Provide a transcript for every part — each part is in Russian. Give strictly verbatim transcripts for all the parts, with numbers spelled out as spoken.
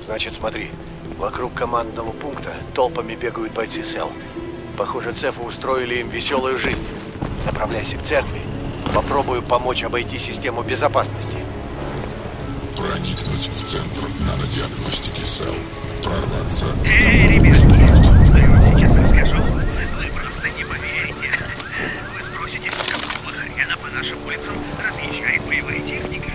Значит, смотри. Вокруг командного пункта толпами бегают бойцы СЭЛ. Похоже, цефы устроили им веселую жизнь. Направляйся к церкви. Попробую помочь обойти систему безопасности. Проникнуть в центр нанодиагностики СЭЛ. Прорваться. Эй, ребятки, что я вам сейчас расскажу, вы просто не поверите. Вы спросите, какого хрена по нашим улицам разъезжает боевая техника?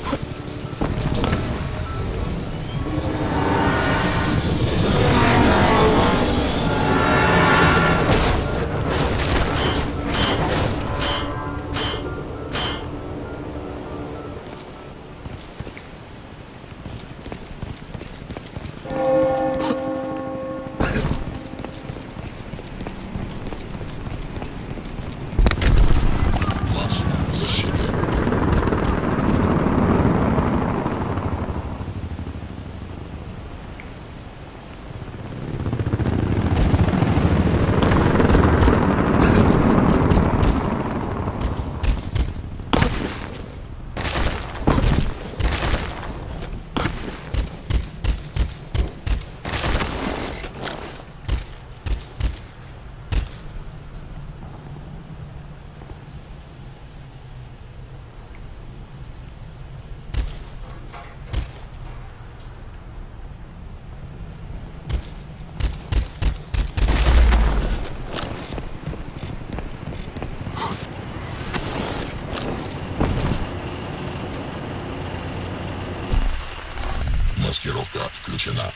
Маскировка включена.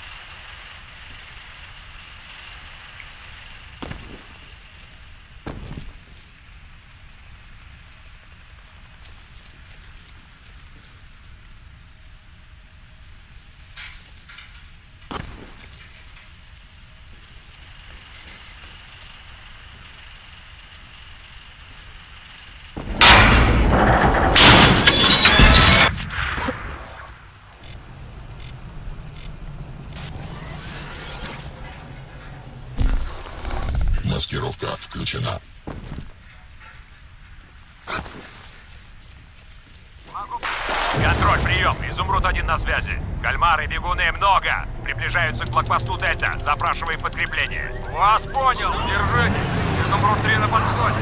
Маскировка включена. Контроль, прием. Изумруд один на связи. Кальмары, бегуны много. Приближаются к блокпосту Дельта. Запрашиваем подкрепление. Вас понял. Держитесь. Изумруд три на подходе.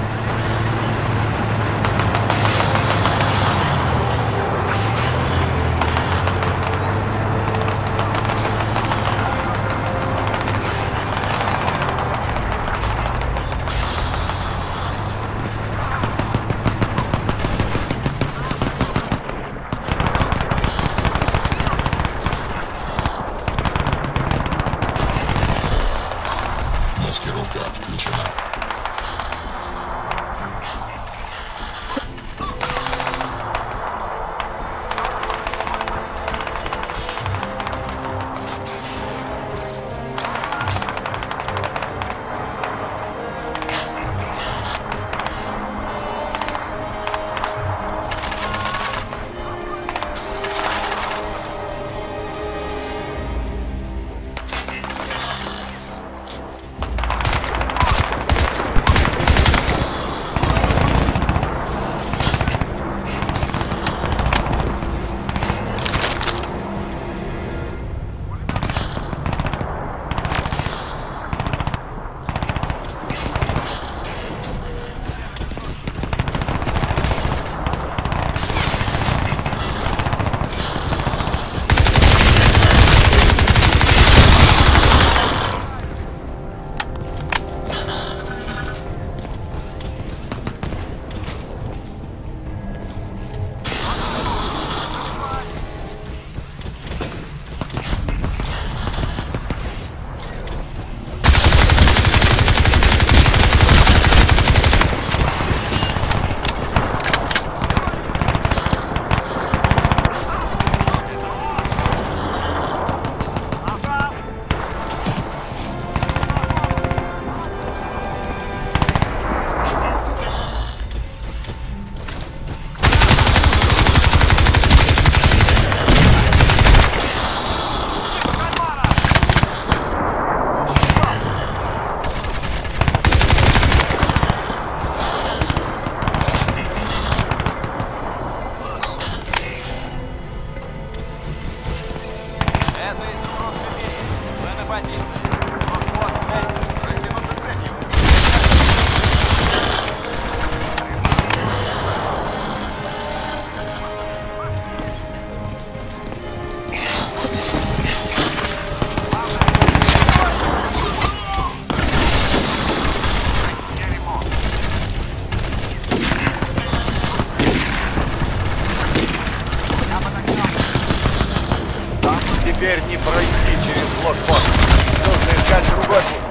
Теперь не пройти через блокпост. Нужно искать другой путь.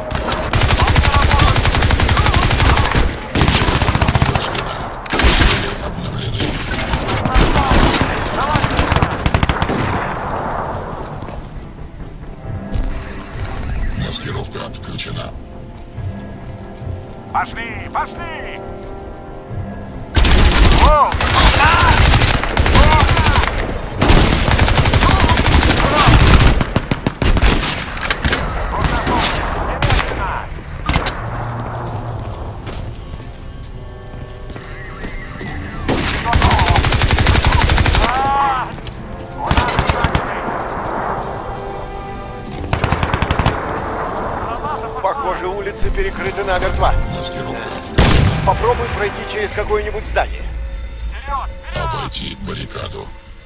Маскировка отключена. Пошли, пошли! Воу! Похоже, улицы перекрыты намертво. Маскировка. Попробуй пройти через какое-нибудь здание. Обойти баррикаду.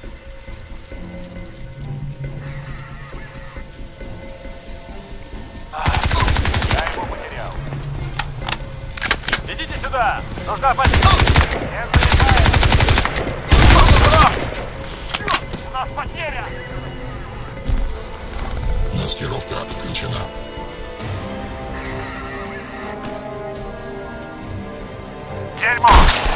Я его потерял. Идите сюда! Нужна поддержка! Не залезай! У нас потеря! Маскировка отключена. Дерьмо!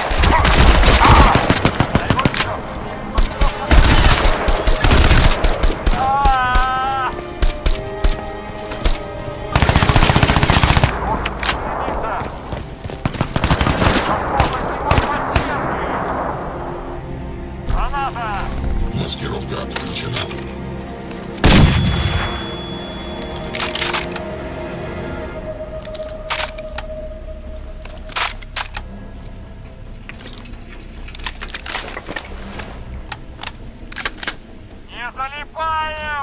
Маскировка отключена. Не залипаем!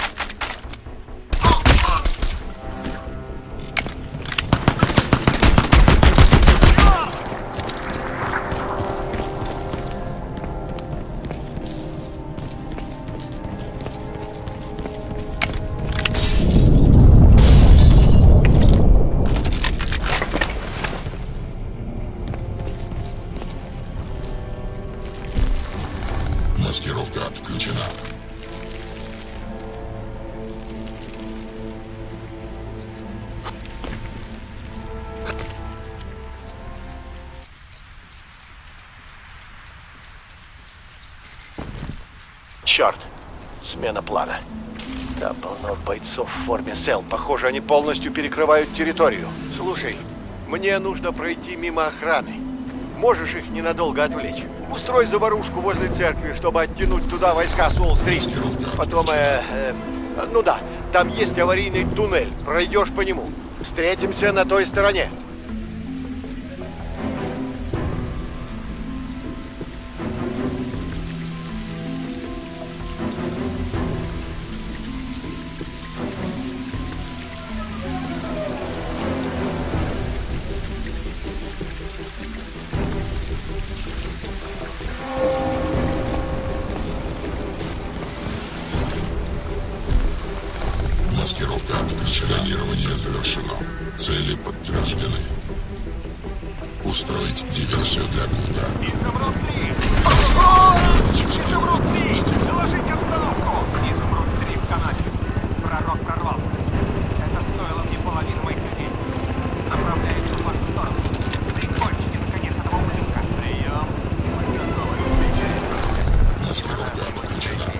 Маскировка отключена. Черт! Смена плана. Там полно бойцов в форме сел. Похоже, они полностью перекрывают территорию. Слушай, мне нужно пройти мимо охраны. Можешь их ненадолго отвлечь? Устрой заварушку возле церкви, чтобы оттянуть туда войска с Уолл-стрит. Потом, э, э, ну да, там есть аварийный туннель. Пройдешь по нему. Встретимся на той стороне. Маскировка отключена. Сканирование завершено. Цели подтверждены. Устроить диверсию для Гунда. Изумруд-три! Изумруд-три! Доложите обстановку! Изумруд-три в канале. Пророк прорвал. Это стоило мне половину моих людей. Направляется в вашу сторону. Прикончите, наконец, этого ублюдка. Прием. Мы готовы. Маскировка отключена.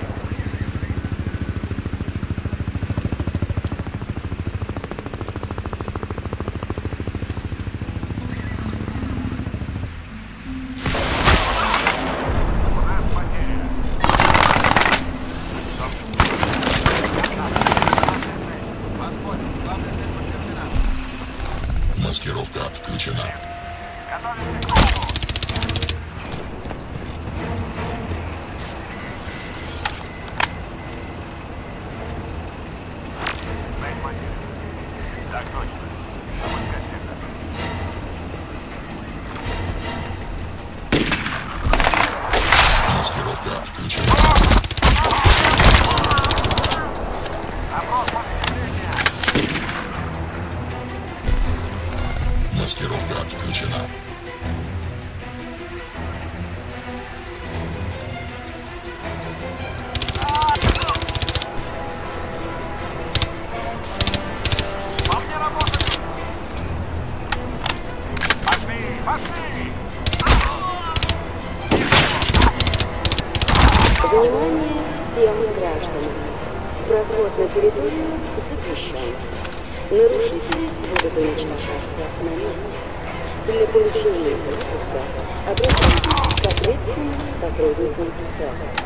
Внимание всем гражданам. Проход на территорию запрещен. Нарушители будут уничтожаться на месте. Для получения пропуска обратитесь к ответственным сотрудникам цеха.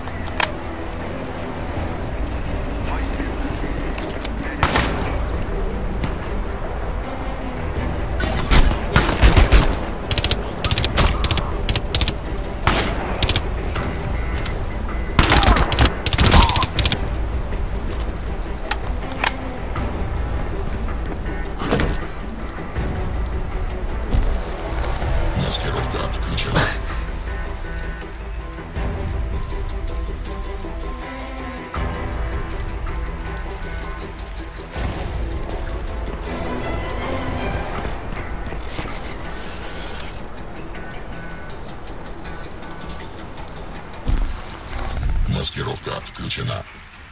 Маскировка включена.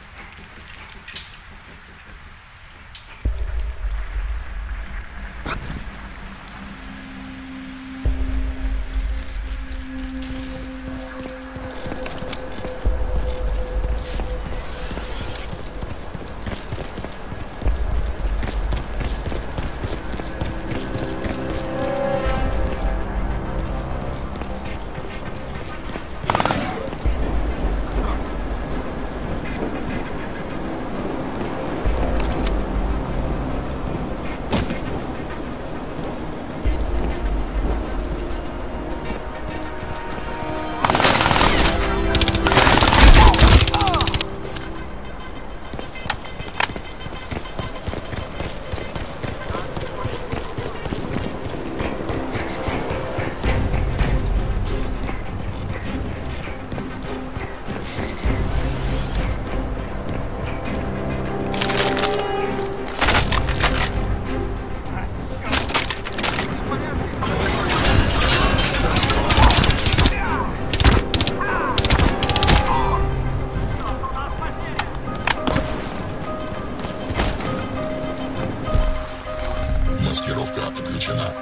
Маскировка отключена.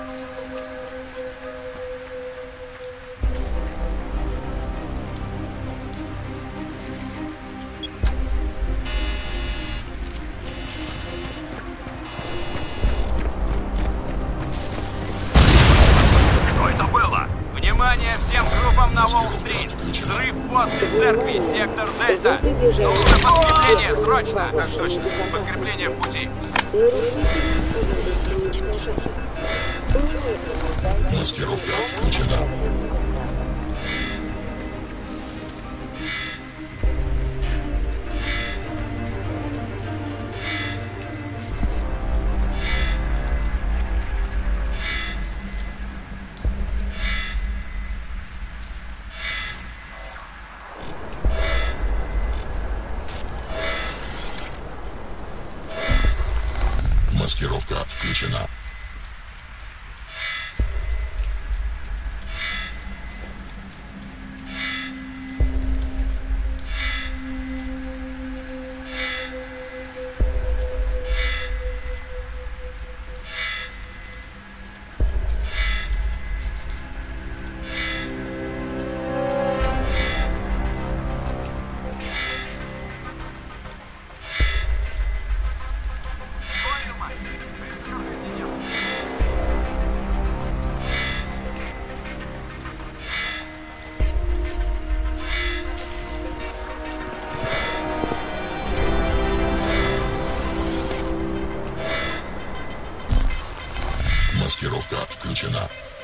Что это было? Внимание всем группам на Уолл-стрит! Взрыв после церкви, сектор Дельта! Нужно подкрепление, срочно! Так точно. Подкрепление в пути. Маскировка отключена. Маскировка отключена. Маскировка отключена.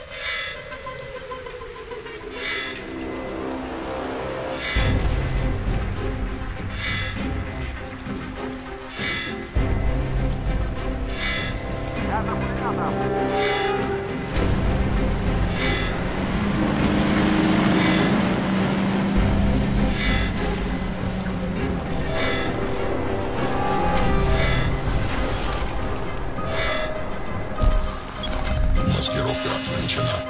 Маскировка отключена.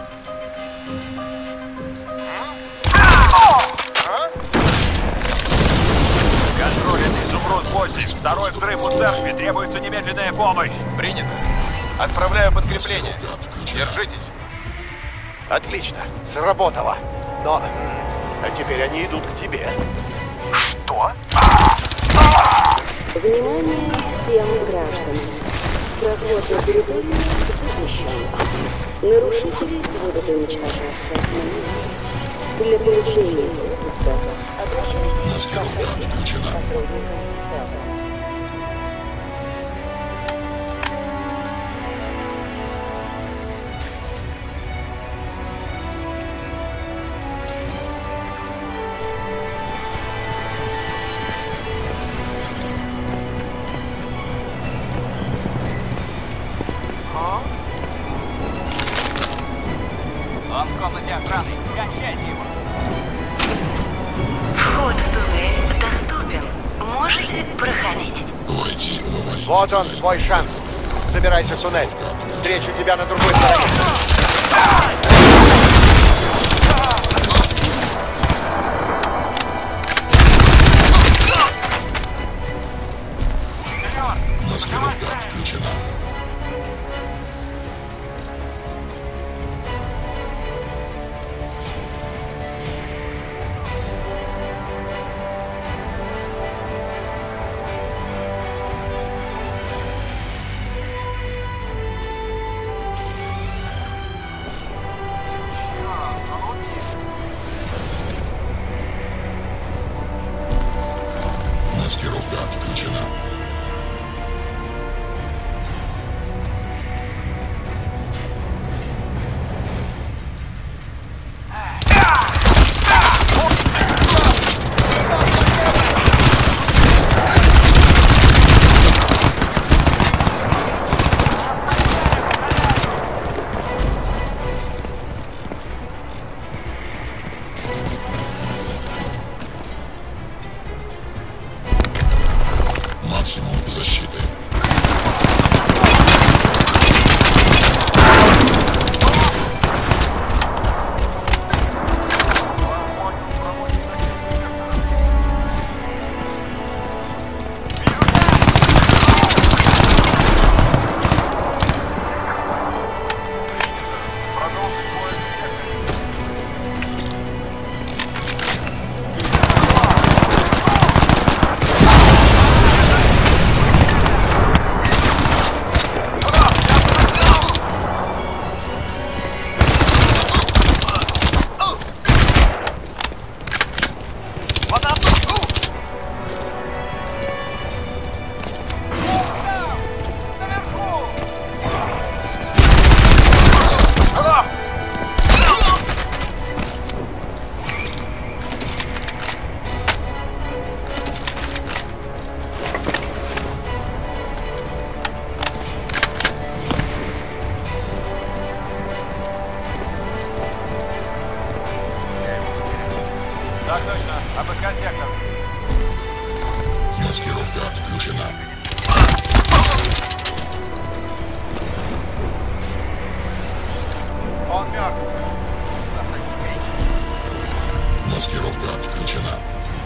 Контроль, Изумруд восемь. Второй взрыв у церкви. Требуется немедленная помощь. Принято. Отправляю подкрепление. Держитесь. Отлично, сработало. Но а теперь они идут к тебе. Что? Внимание всем гражданам. Проход на территорию запрещен. Нарушители будут уничтожаться на месте. Для получения пропуска обращайтесь Маскировка отключена. к сотрудникам СЭЛа. Он в комнате охраны. Качайте его. Вход в туннель доступен. Можете проходить. Войти в аварийный Вот он, туннель. твой шанс. Забирайся в туннель. Встречу тебя на другой стороне. Маскировка отключена. Маскировка отключена. Максимум защиты. Так точно. Обыскать сектор. Маскировка отключена. Он мертв. Маскировка отключена.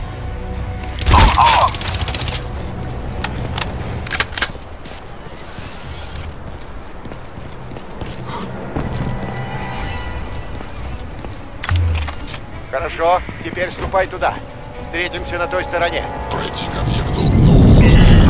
Хорошо, теперь ступай туда. Встретимся на той стороне. Пройти к объекту нового уровня.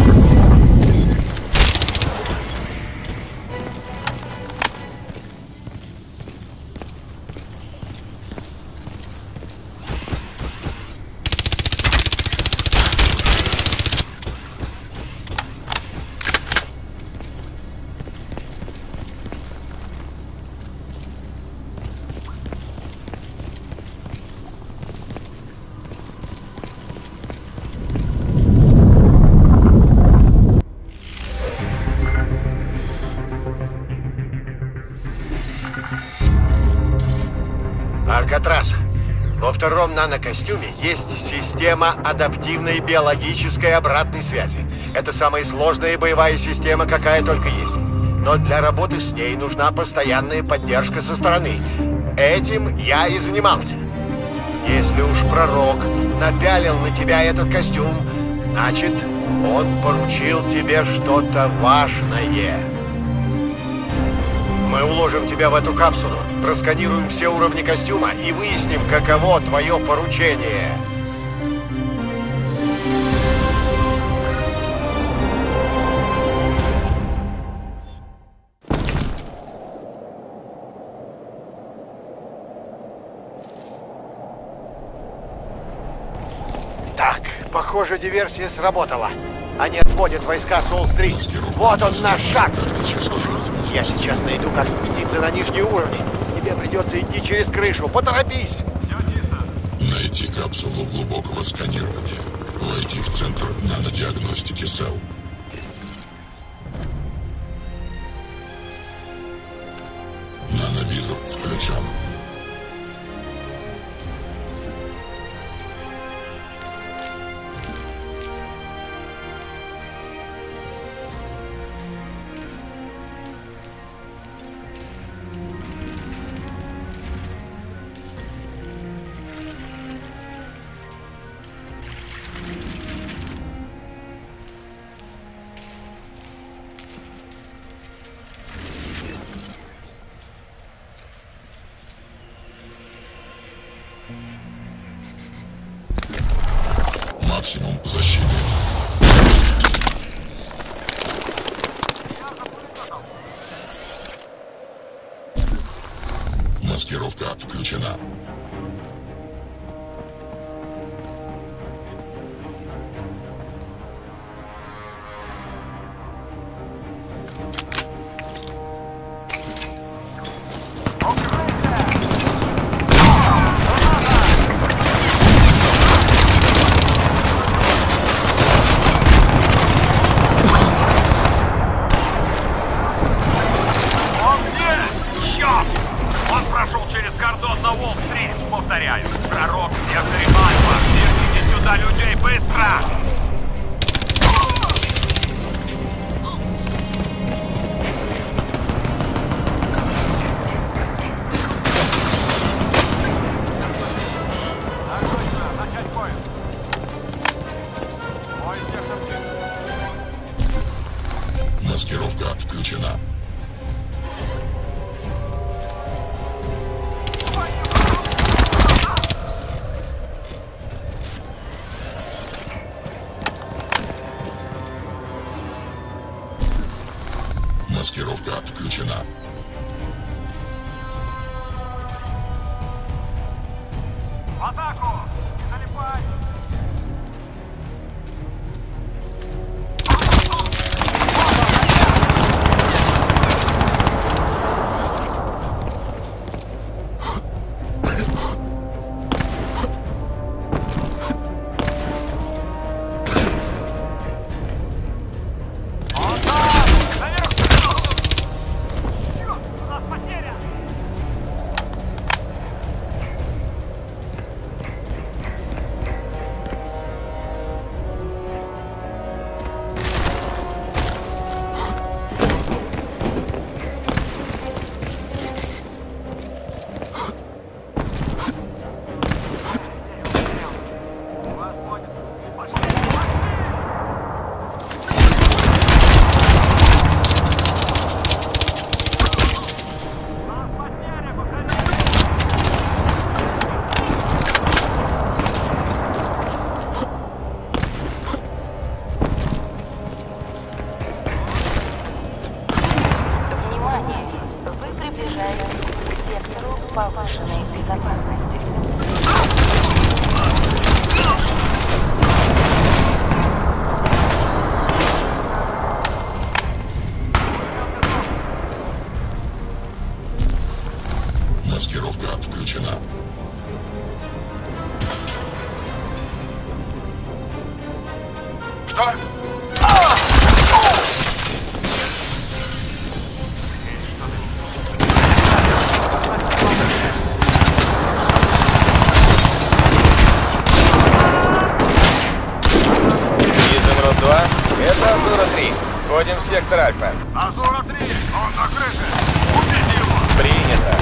Алькатрас. Во втором нанокостюме есть система адаптивной биологической обратной связи. Это самая сложная боевая система, какая только есть. Но для работы с ней нужна постоянная поддержка со стороны. Этим я и занимался. Если уж пророк напялил на тебя этот костюм, значит, он поручил тебе что-то важное. Мы уложим тебя в эту капсулу, просканируем все уровни костюма и выясним, каково твое поручение. Так, похоже, диверсия сработала. Они отводят войска с Уолл-стрит. Вот он наш шанс. Я сейчас найду, как спуститься на нижний уровень. Тебе придется идти через крышу. Поторопись! Найти капсулу глубокого сканирования. Войти в центр нанодиагностики СЭЛ. Нановизор включен. Максимум защиты. Маскировка включена. Повторяю, пророк в секторе Альфа. Верните сюда людей быстро! Начать поиск. Мой сектор чист. Маскировка включена. Маскировка включена. В атаку! Не залипай! Повышенной безопасности. Маскировка включена. Что? Изумруд-два, это Азура-три. Входим в сектор Альфа. Азура-три, он на крыше. Убейте его. Принято.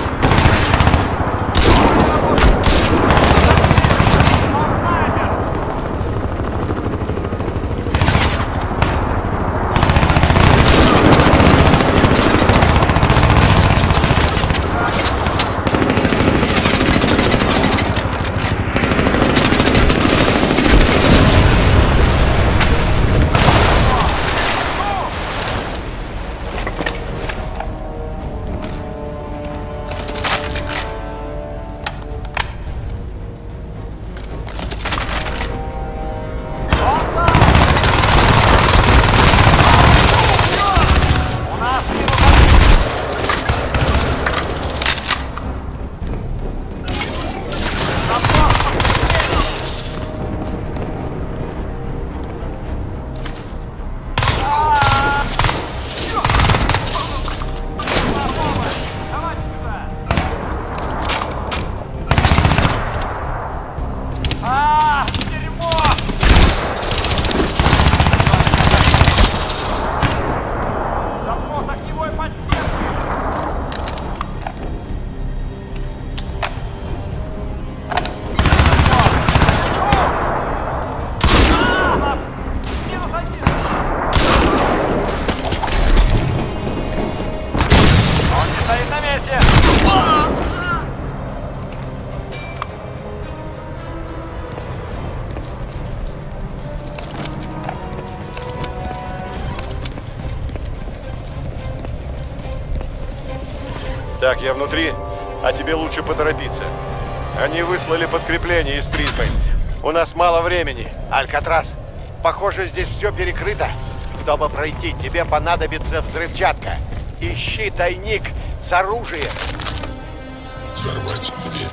Так, я внутри, а тебе лучше поторопиться. Они выслали подкрепление из призмы. У нас мало времени. Алькатрас, похоже, здесь все перекрыто. Чтобы пройти, тебе понадобится взрывчатка. Ищи тайник с оружием. Взорвать дверь.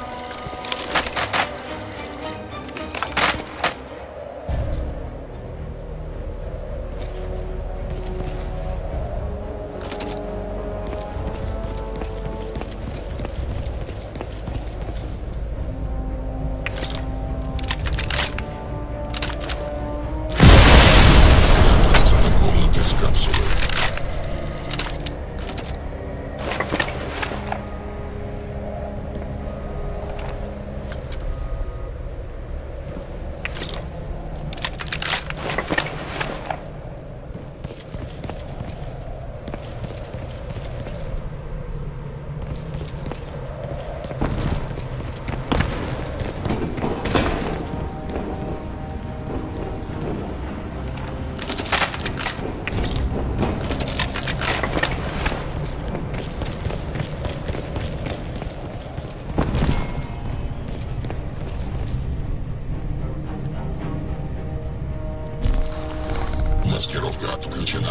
Маскировка отключена.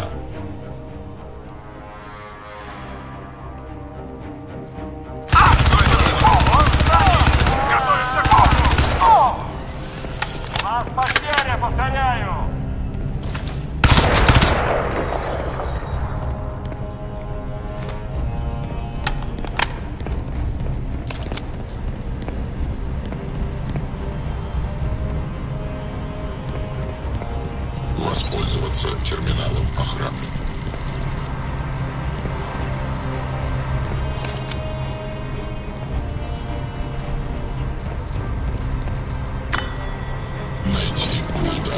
У нас потеря, повторяю! Воспользоваться терминалом охраны. Найти Гулда.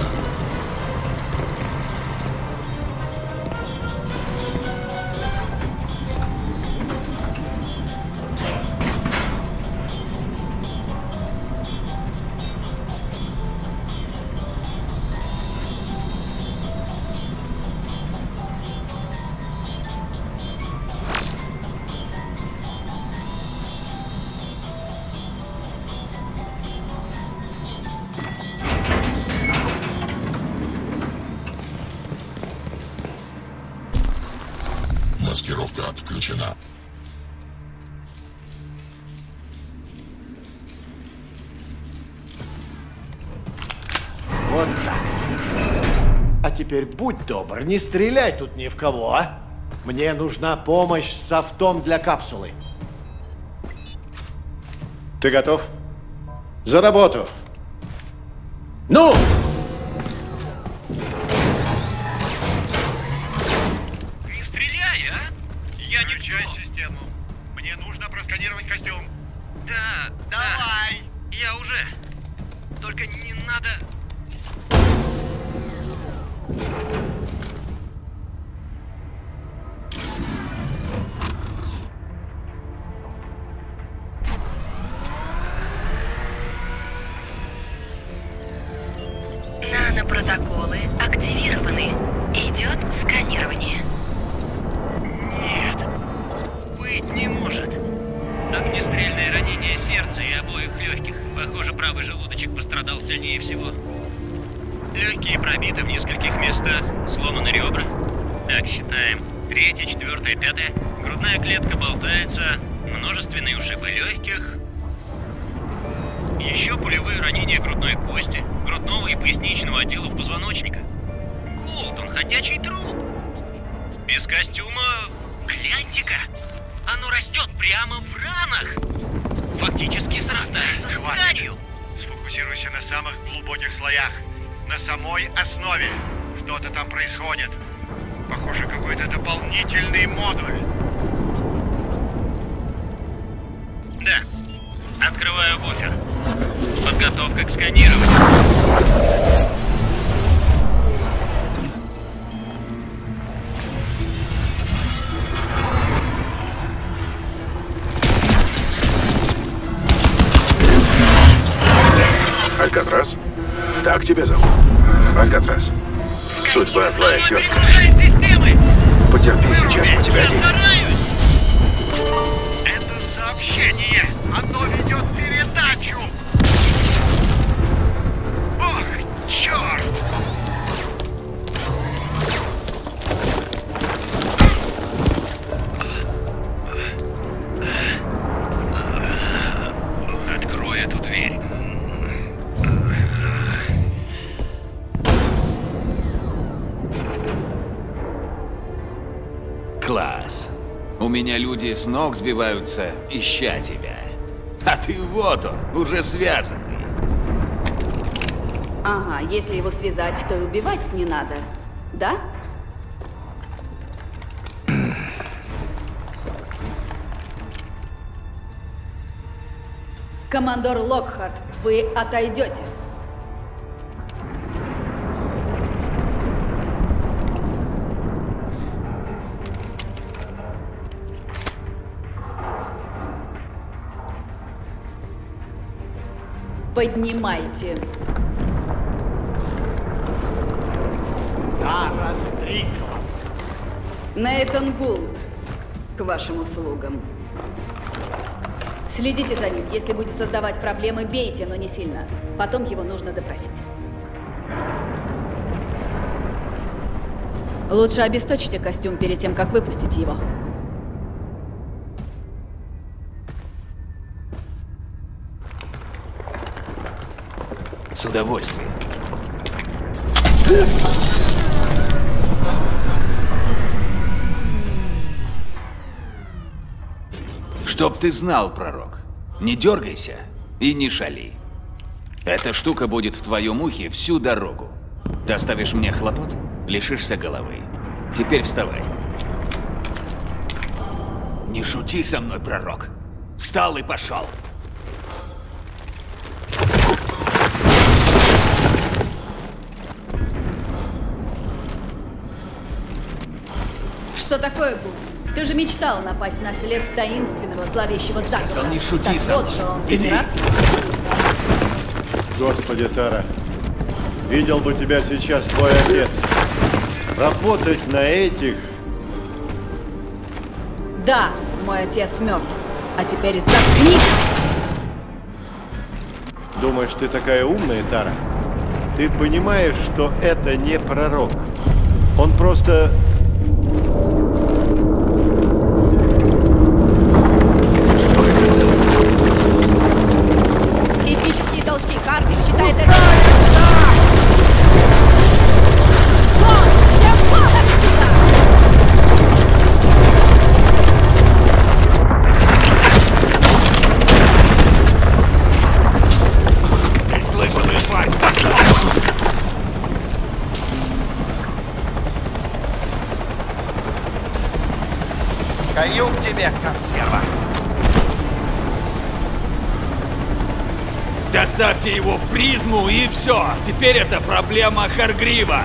Маскировка отключена. Вот так. А теперь будь добр, не стреляй тут ни в кого, а? Мне нужна помощь с софтом для капсулы. Ты готов? За работу! Ну! Не стреляй, а? Я не... Включай систему. Мне нужно просканировать костюм. Да, давай. Да. Я уже. Только не надо... Нанопротоколы активированы. Идет сканирование. Нет. Быть не может. Огнестрельное ранение сердца и обоих легких. Похоже, правый желудочек пострадал сильнее всего. Легкие пробиты в нескольких местах. Сломаны ребра. Так, считаем. Третье, четвертое, пятое. Грудная клетка болтается. Множественные ушибы легких. Еще пулевые ранения грудной кости, грудного и поясничного отделов позвоночника. Голд, он ходячий труп. Без костюма... Гляньте-ка! Оно растет прямо в ранах. Фактически срастается с тканью. Сфокусируйся на самых глубоких слоях. На самой основе. Что-то там происходит. Похоже, какой-то дополнительный модуль. Да. Открываю буфер. Подготовка к сканированию. Алькатрас? Так тебя зовут? Алькатрас. Судьба злая тетка. Потерпи, сейчас мы тебя оденем. Это Сообщение! Оно ведет передачу! Ох, черт! Открой эту дверь. Класс. У меня люди с ног сбиваются, ища тебя. А ты вот он, уже связанный. Ага, если его связать, то и убивать не надо. Да? Командор Локхарт, вы отойдете. Поднимайте. Тара Стрикла. Нейтан Гулд, к вашим услугам. Следите за ним. Если будет создавать проблемы, бейте, но не сильно. Потом его нужно допросить. Лучше обесточьте костюм перед тем, как выпустить его. С удовольствием. Чтоб ты знал, пророк, не дергайся и не шали. Эта штука будет в твоем ухе всю дорогу. Доставишь мне хлопот, лишишься головы. Теперь вставай. Не шути со мной, пророк. Встал и пошел. Что такое, Гул? Ты же мечтал напасть на след таинственного, зловещего заговора. Сказал, не шути так со вот мной. же он. Иди. Рад? Господи, Тара, видел бы тебя сейчас твой отец. Работать на этих... Да, мой отец мертв. А теперь заткнись! Думаешь, ты такая умная, Тара? Ты понимаешь, что это не пророк. Он просто... Сейсмические толчки. Хардик считает это... Каюк тебе, консерва! Доставьте его в призму и все. Теперь это проблема Харгрива.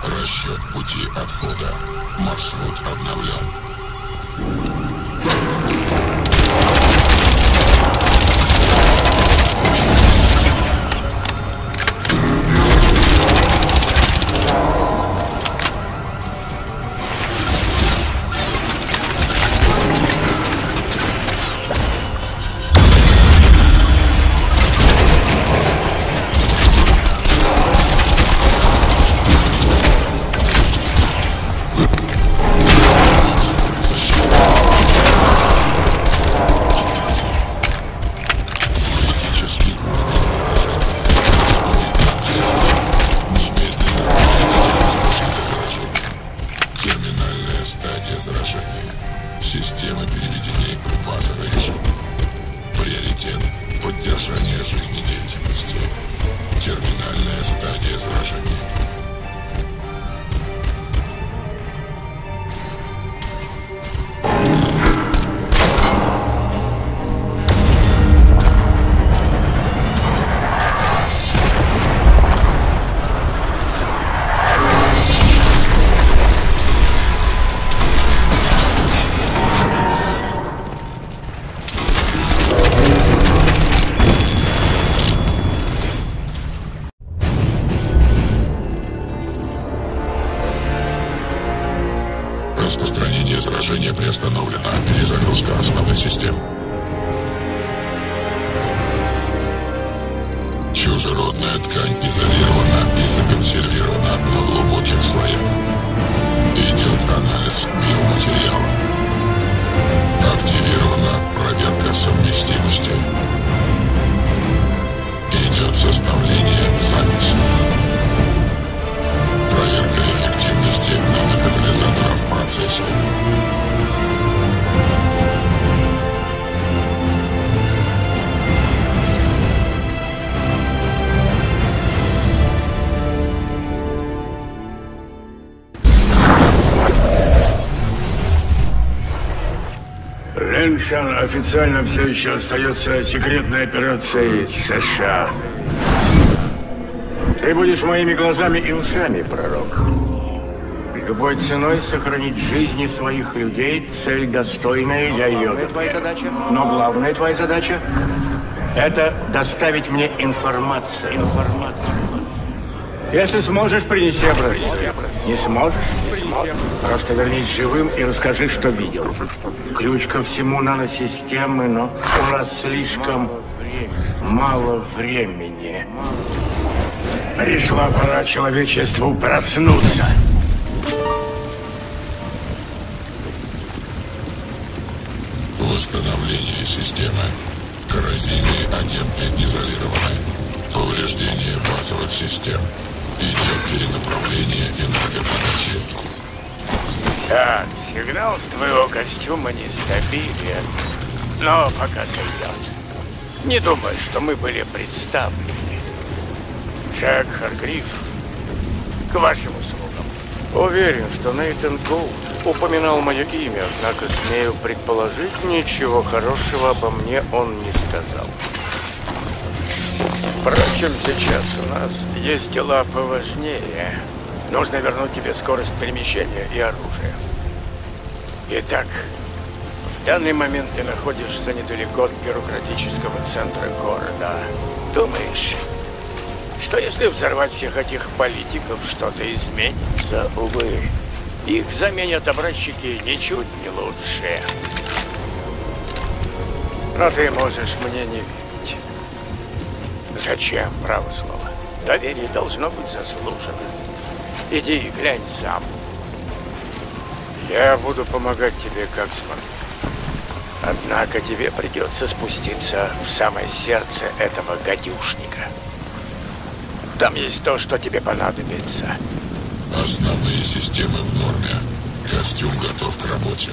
Расчет пути отхода. Маршрут обновлен. Системы переведены в базовый режим. Приоритет – поддержание жизнедеятельности. Терминальная стадия заражения. Распространение заражения приостановлено. Перезагрузка основной системы. Чужеродная ткань изолирована и законсервирована на глубоких слоях. Идет анализ биоматериала. Активирована проверка совместимости. Идет составление замеса. Проверка эффективности нанокатализатора в процессе. Лэншан официально все еще остается секретной операцией США. Ты будешь моими глазами и ушами, пророк. Любой ценой сохранить жизни своих людей — цель достойная для ее. Но главная твоя задача — это доставить мне информацию. информацию. Если сможешь, принеси образец. Не сможешь? Просто вернись живым и расскажи, что видел. Ключ ко всему наносистемы, но у нас слишком мало времени. Пришла пора человечеству проснуться. Восстановление системы. Коррозийные агенты изолированы. Повреждение базовых систем. Идет перенаправление энергоподачи. Так, сигнал с твоего костюма нестабилен, но пока сойдет. Не думаю, что мы были представлены. Джек Харгриф, к вашим услугам. Уверен, что Нейтан Гоуд упоминал мое имя, однако смею предположить, ничего хорошего обо мне он не сказал. Впрочем, сейчас у нас есть дела поважнее. Нужно вернуть тебе скорость перемещения и оружие. Итак, в данный момент ты находишься недалеко от бюрократического центра города. Думаешь, что если взорвать всех этих политиков, что-то изменится? Увы, их заменят образчики ничуть не лучше. Но ты можешь мне не верить. Зачем, право слово? Доверие должно быть заслужено. Иди и глянь сам. Я буду помогать тебе как смогу. Однако тебе придется спуститься в самое сердце этого гадюшника. Там есть то, что тебе понадобится. Основные системы в норме. Костюм готов к работе.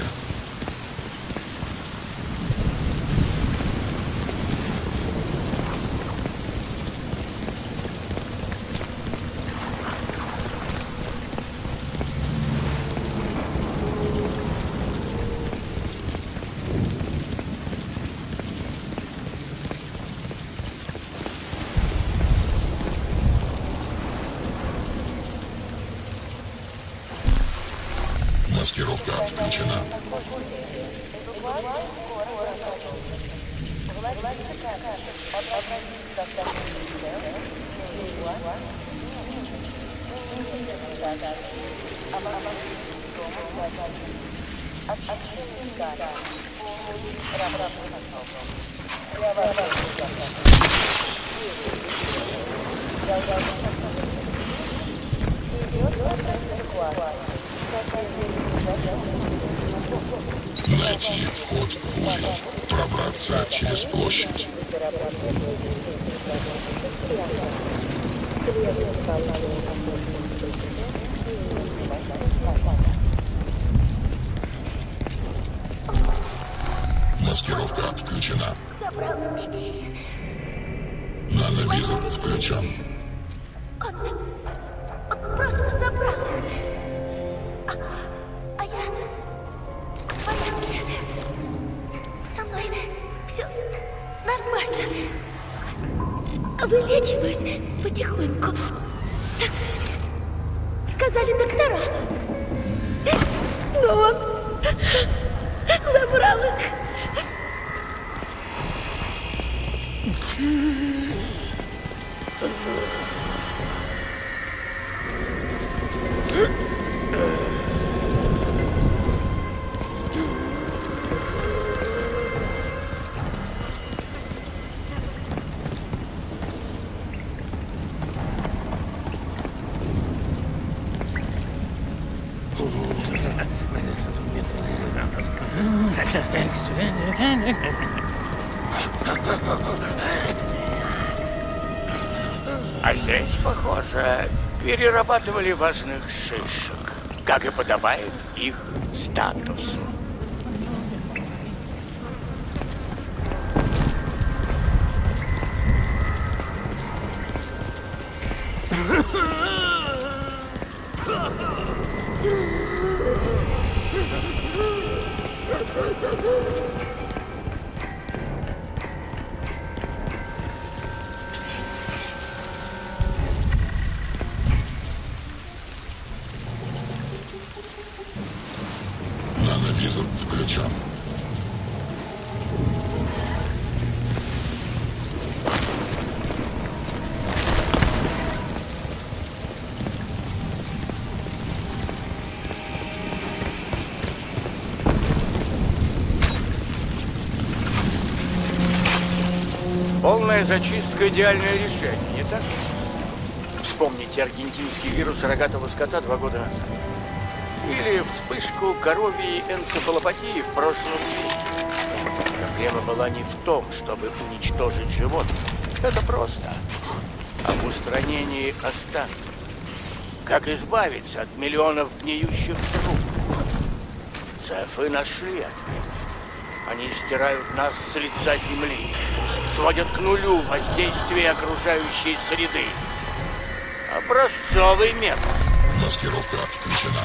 Маскировка включена. Найти вход в улей. Пробраться через площадь. Маскировка включена. Забрал детей. Нановизор включен. Он, он просто забрал. А, а я в порядке. Со мной все нормально. Вылечиваюсь потихоньку. Так сказали доктора. Но он забрал их. А здесь, похоже, перерабатывали важных шишек, как и подобает их статусу. Нановизор включен. Полная зачистка — идеальное решение, не так? Вспомните аргентинский вирус рогатого скота два года назад. Или вспышку коровьей энцефалопатии в прошлом году. Проблема была не в том, чтобы уничтожить животных. Это просто. А в устранении останков. Как избавиться от миллионов гниющих трупов? Цефы нашли ответ. Они стирают нас с лица земли, сводят к нулю воздействие окружающей среды. Образцовый метод. Маскировка включена.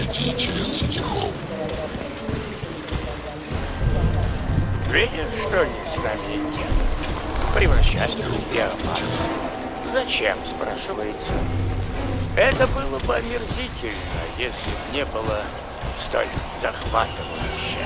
пройти через Сити-Холл. Видишь, что они с нами делают? Превращают в биомассу. Зачем, спрашивается? Это было бы омерзительно, если бы не было столь захватывающе.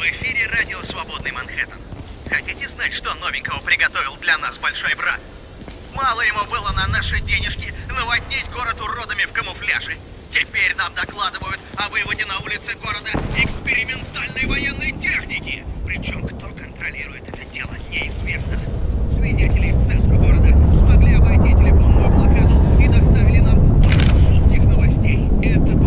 В эфире радио «Свободный Манхэттен». Хотите знать, что новенького приготовил для нас большой брат? Мало ему было на наши денежки наводнить город уродами в камуфляже. Теперь нам докладывают о выводе на улицы города экспериментальной военной техники. Причем кто контролирует это дело, неизвестно. Свидетели из центра города смогли обойти телефонную блокаду и доставили нам жутких новостей. Это